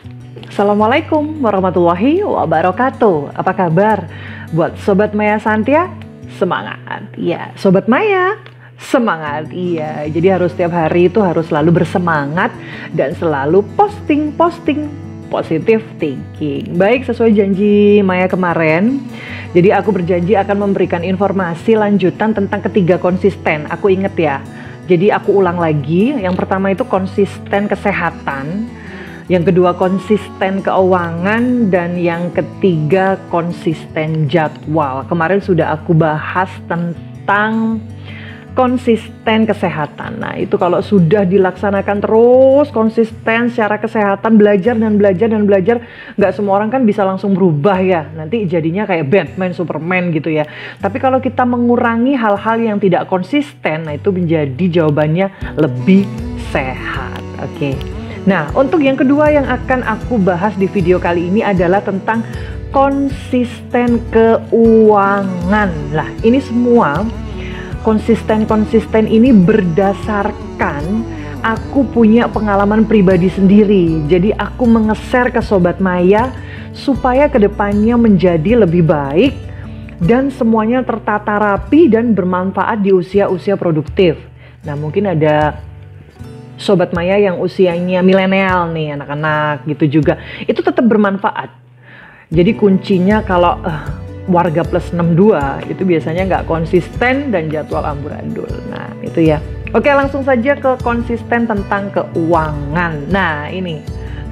Assalamualaikum warahmatullahi wabarakatuh. Apa kabar buat Sobat Maya Santia? Semangat ya, Sobat Maya, semangat iya. Jadi harus setiap hari itu harus selalu bersemangat dan selalu posting positive thinking. Baik, sesuai janji Maya kemarin, jadi aku berjanji akan memberikan informasi lanjutan tentang ketiga konsisten. Aku inget ya, jadi aku ulang lagi. Yang pertama itu konsisten kesehatan, yang kedua konsisten keuangan, dan yang ketiga konsisten jadwal. Kemarin sudah aku bahas tentang konsisten kesehatan. Nah itu kalau sudah dilaksanakan terus konsisten secara kesehatan, belajar, nggak semua orang kan bisa langsung berubah ya, nanti jadinya kayak Batman, Superman gitu ya. Tapi kalau kita mengurangi hal-hal yang tidak konsisten, nah itu menjadi jawabannya lebih sehat. Oke. Nah, untuk yang kedua yang akan aku bahas di video kali ini adalah tentang konsisten keuangan. Lah, ini semua konsisten ini berdasarkan aku punya pengalaman pribadi sendiri. Jadi aku mengeser ke Sobat Maya supaya kedepannya menjadi lebih baik dan semuanya tertata rapi dan bermanfaat di usia-usia produktif. Nah, mungkin ada Sobat Maya yang usianya milenial nih, anak-anak gitu juga, itu tetap bermanfaat. Jadi kuncinya kalau warga plus 62 itu biasanya nggak konsisten dan jadwal amburadul. Nah itu ya. Oke, langsung saja ke konsisten tentang keuangan. Nah ini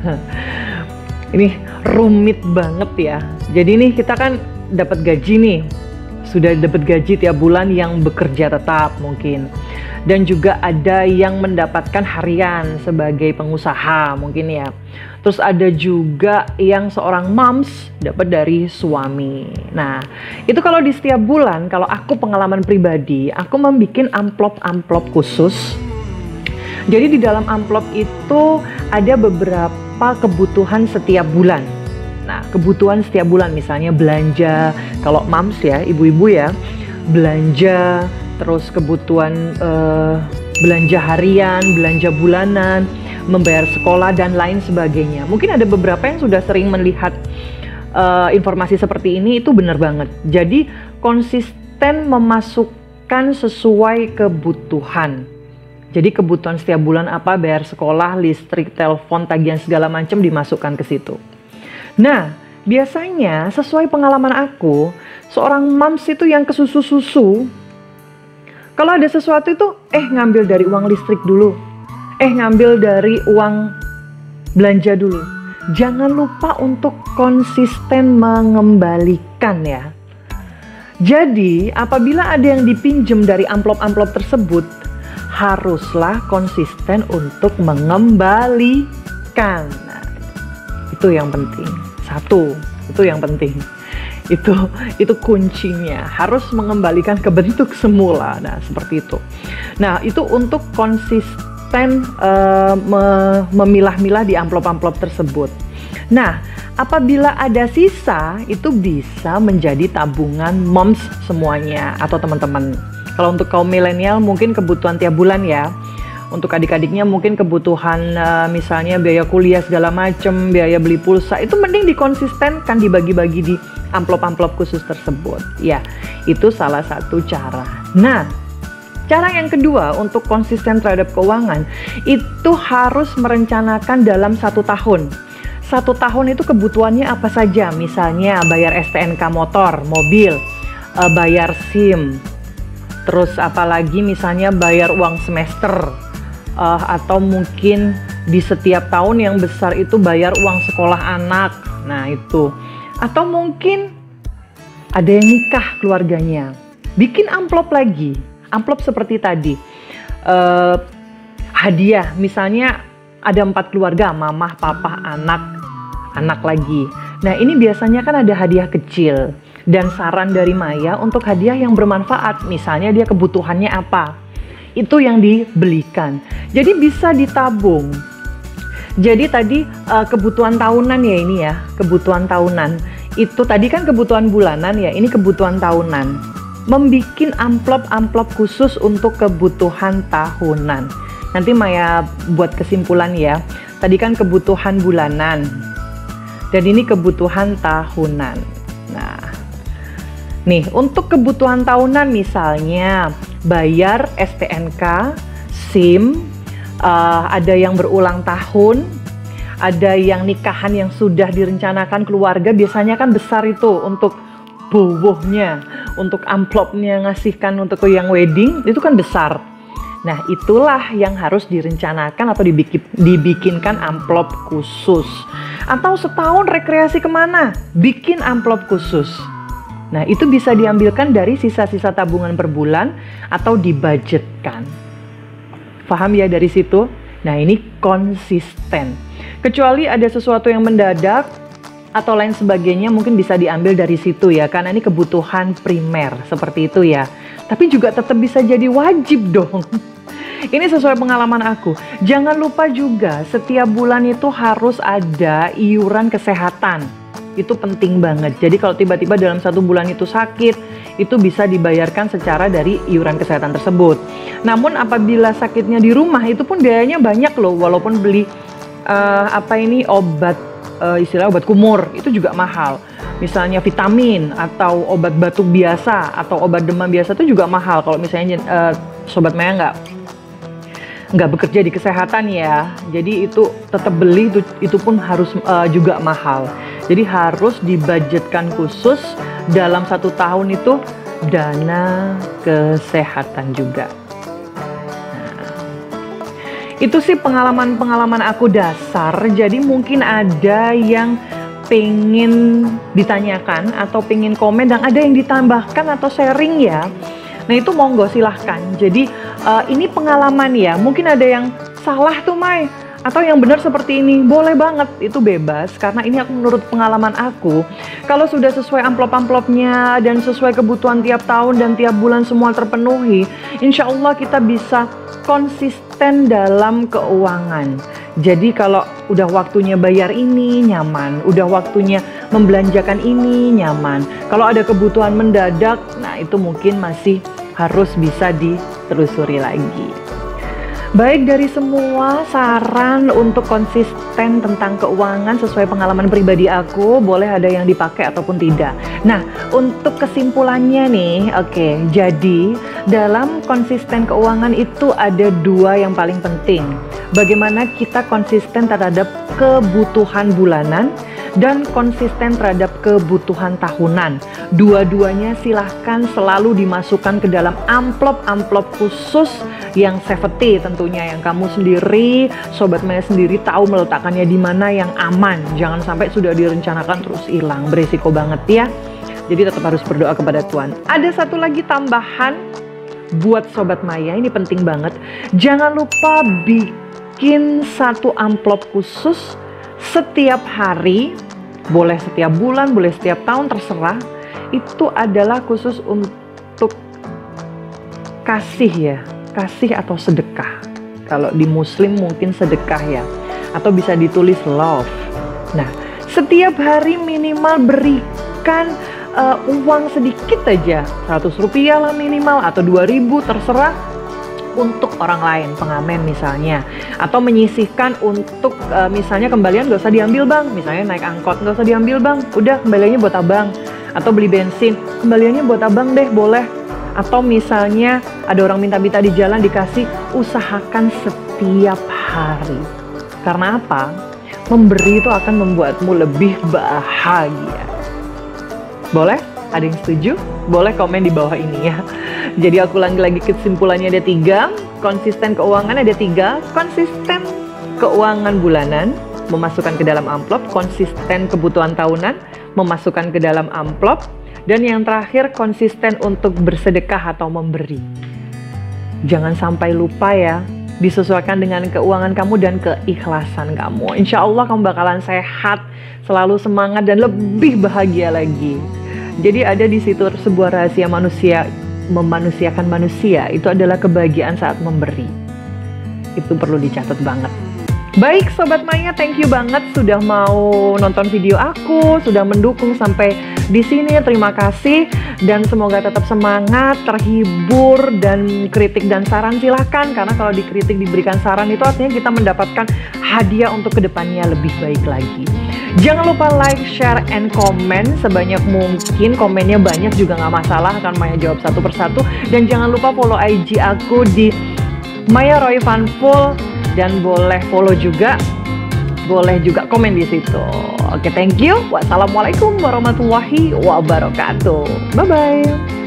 rumit banget ya. Jadi nih kita kan dapat gaji nih, sudah dapat gaji tiap bulan yang bekerja tetap mungkin. Dan juga ada yang mendapatkan harian sebagai pengusaha mungkin ya. Terus ada juga yang seorang moms dapat dari suami. Nah itu kalau di setiap bulan, kalau aku pengalaman pribadi, aku membuat amplop khusus. Jadi di dalam amplop itu ada beberapa kebutuhan setiap bulan. Nah kebutuhan setiap bulan misalnya belanja, kalau moms ya, ibu-ibu ya, belanja, terus kebutuhan belanja harian, belanja bulanan, membayar sekolah dan lain sebagainya. Mungkin ada beberapa yang sudah sering melihat informasi seperti ini, itu benar banget. Jadi konsisten memasukkan sesuai kebutuhan. Jadi kebutuhan setiap bulan apa, bayar sekolah, listrik, telepon, tagihan segala macam dimasukkan ke situ. Nah biasanya sesuai pengalaman aku, seorang moms itu yang kesusu-susu, kalau ada sesuatu itu, ngambil dari uang listrik dulu, ngambil dari uang belanja dulu. Jangan lupa untuk konsisten mengembalikan ya. Jadi apabila ada yang dipinjam dari amplop-amplop tersebut, haruslah konsisten untuk mengembalikan. Nah, itu yang penting. Satu, itu yang penting. Itu kuncinya, harus mengembalikan ke bentuk semula. Nah seperti itu. Nah itu untuk konsisten memilah-milah di amplop-amplop tersebut. Nah apabila ada sisa, itu bisa menjadi tabungan moms semuanya atau teman-teman. Kalau untuk kaum milenial mungkin kebutuhan tiap bulan ya. Untuk adik-adiknya mungkin kebutuhan misalnya biaya kuliah segala macem, biaya beli pulsa, itu mending dikonsistenkan, dibagi-bagi di amplop-amplop khusus tersebut. Ya, itu salah satu cara. Nah, cara yang kedua untuk konsisten terhadap keuangan, itu harus merencanakan dalam 1 tahun. 1 tahun itu kebutuhannya apa saja, misalnya bayar STNK motor, mobil, bayar SIM, terus apalagi misalnya bayar uang semester, atau mungkin di setiap tahun yang besar itu bayar uang sekolah anak. Nah itu, atau mungkin ada yang nikah keluarganya, bikin amplop lagi, amplop seperti tadi, hadiah misalnya ada 4 keluarga, mamah, papa, anak lagi. Nah ini biasanya kan ada hadiah kecil, dan saran dari Maya untuk hadiah yang bermanfaat, misalnya dia kebutuhannya apa, itu yang dibelikan. Jadi bisa ditabung. Jadi tadi kebutuhan tahunan ya, ini ya kebutuhan tahunan. Itu tadi kan kebutuhan bulanan ya, ini kebutuhan tahunan. Membikin amplop-amplop khusus untuk kebutuhan tahunan. Nanti Maya buat kesimpulan ya. Tadi kan kebutuhan bulanan, dan ini kebutuhan tahunan. Nah, nih untuk kebutuhan tahunan misalnya bayar STNK, SIM, ada yang berulang tahun, ada yang nikahan yang sudah direncanakan keluarga, biasanya kan besar itu untuk bowohnya, untuk amplopnya ngasihkan untuk yang wedding, itu kan besar. Nah, itulah yang harus direncanakan atau dibikinkan amplop khusus. Atau setahun rekreasi kemana? Bikin amplop khusus. Nah, itu bisa diambilkan dari sisa-sisa tabungan per bulan atau dibudgetkan. Paham ya dari situ? Nah, ini konsisten. Kecuali ada sesuatu yang mendadak atau lain sebagainya, mungkin bisa diambil dari situ ya, karena ini kebutuhan primer seperti itu ya. Tapi juga tetap bisa jadi wajib dong. Ini sesuai pengalaman aku. Jangan lupa juga setiap bulan itu harus ada iuran kesehatan. Itu penting banget. Jadi kalau tiba-tiba dalam satu bulan itu sakit, itu bisa dibayarkan secara dari iuran kesehatan tersebut. Namun apabila sakitnya di rumah, itu pun biayanya banyak loh. Walaupun beli obat, istilah obat kumur, itu juga mahal. Misalnya vitamin atau obat batuk biasa atau obat demam biasa itu juga mahal. Kalau misalnya Sobat Maya nggak bekerja di kesehatan ya, jadi itu tetap beli itu pun harus juga mahal. Jadi harus dibudgetkan khusus dalam 1 tahun itu dana kesehatan juga. Itu sih pengalaman-pengalaman aku dasar. Jadi mungkin ada yang pengen ditanyakan atau pengen komen dan ada yang ditambahkan atau sharing ya. Nah itu monggo silahkan. Jadi ini pengalaman ya. Mungkin ada yang salah tuh Mai, atau yang benar seperti ini, boleh banget, itu bebas. Karena ini aku menurut pengalaman aku, kalau sudah sesuai amplop-amplopnya dan sesuai kebutuhan tiap tahun dan tiap bulan semua terpenuhi, insya Allah kita bisa konsisten dalam keuangan. Jadi kalau udah waktunya bayar ini nyaman, udah waktunya membelanjakan ini nyaman. Kalau ada kebutuhan mendadak, nah itu mungkin masih harus bisa ditelusuri lagi. Baik, dari semua saran untuk konsisten tentang keuangan sesuai pengalaman pribadi aku, boleh ada yang dipakai ataupun tidak. Nah, untuk kesimpulannya nih, oke, jadi dalam konsisten keuangan itu ada 2 yang paling penting. Bagaimana kita konsisten terhadap kebutuhan bulanan dan konsisten terhadap kebutuhan tahunan. Dua-duanya silahkan selalu dimasukkan ke dalam amplop-amplop khusus yang safety tentunya, yang kamu sendiri, Sobat Maya sendiri tahu meletakkannya di mana yang aman. Jangan sampai sudah direncanakan terus hilang, beresiko banget ya. Jadi tetap harus berdoa kepada Tuhan. Ada satu lagi tambahan buat Sobat Maya, ini penting banget. Jangan lupa bikin satu amplop khusus setiap hari, boleh setiap bulan, boleh setiap tahun, terserah. Itu adalah khusus untuk kasih ya, kasih atau sedekah. Kalau di Muslim mungkin sedekah ya, atau bisa ditulis love. Nah, setiap hari minimal berikan uang sedikit aja, 100 rupiah lah minimal, atau 2.000 terserah, untuk orang lain, pengamen misalnya, atau menyisihkan untuk misalnya kembalian gak usah diambil bang, misalnya naik angkot gak usah diambil bang, udah kembaliannya buat abang, atau beli bensin kembaliannya buat abang deh, boleh. Atau misalnya ada orang minta-minta di jalan, dikasih, usahakan setiap hari. Karena apa? Memberi itu akan membuatmu lebih bahagia. Boleh? Ada yang setuju? Boleh komen di bawah ini ya. Jadi aku ulangi lagi kesimpulannya, ada 3. Konsisten keuangan ada 3. Konsisten keuangan bulanan, memasukkan ke dalam amplop. Konsisten kebutuhan tahunan, memasukkan ke dalam amplop. Dan yang terakhir, konsisten untuk bersedekah atau memberi. Jangan sampai lupa ya, disesuaikan dengan keuangan kamu dan keikhlasan kamu. Insya Allah kamu bakalan sehat, selalu semangat dan lebih bahagia lagi. Jadi ada di situ sebuah rahasia manusia, memanusiakan manusia, itu adalah kebahagiaan saat memberi. Itu perlu dicatat banget. Baik Sobat Maya, thank you banget sudah mau nonton video aku, sudah mendukung sampai di sini. Terima kasih dan semoga tetap semangat, terhibur, dan kritik dan saran silahkan, karena kalau dikritik diberikan saran itu artinya kita mendapatkan hadiah untuk kedepannya lebih baik lagi. Jangan lupa like, share, and comment sebanyak mungkin. Komennya banyak juga nggak masalah, akan Maya jawab satu persatu. Dan jangan lupa follow IG aku di Maya Roy Fanful, dan boleh follow juga, boleh juga komen di situ. Oke, thank you. Wassalamualaikum warahmatullahi wabarakatuh. Bye bye.